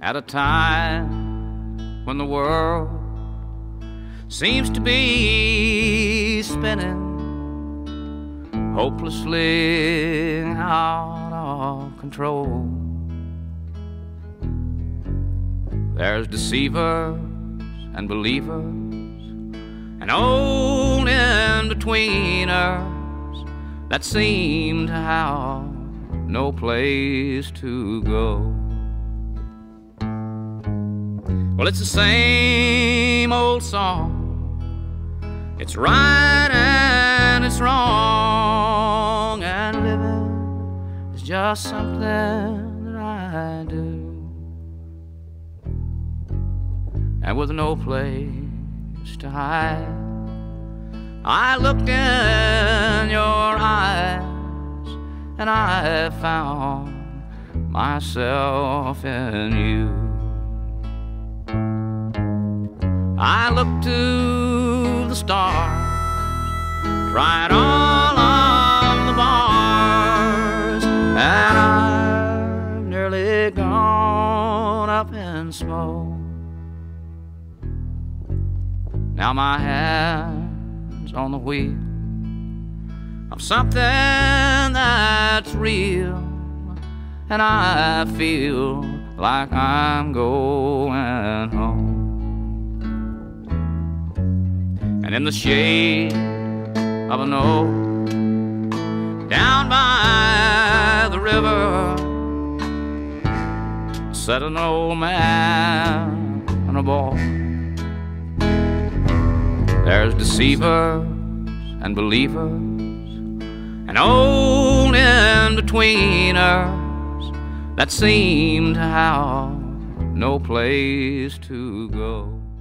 at a time when the world seems to be spinning hopelessly out of control. There's deceivers and believers and old in-betweeners that seem to have no place to go. Well, it's the same old song. It's right and it's wrong, and living is just something that I do. And with no place to hide, I looked in your eyes and I found myself in you. I looked to the stars, tried all of the bars, and I've nearly gone up in smoke. Now my hand's on the wheel of something that's real, and I feel like I'm going home. And in the shade of an oak down by the river sat an old man and a boy. There's deceivers and believers and old in-betweeners that seem to have no place to go.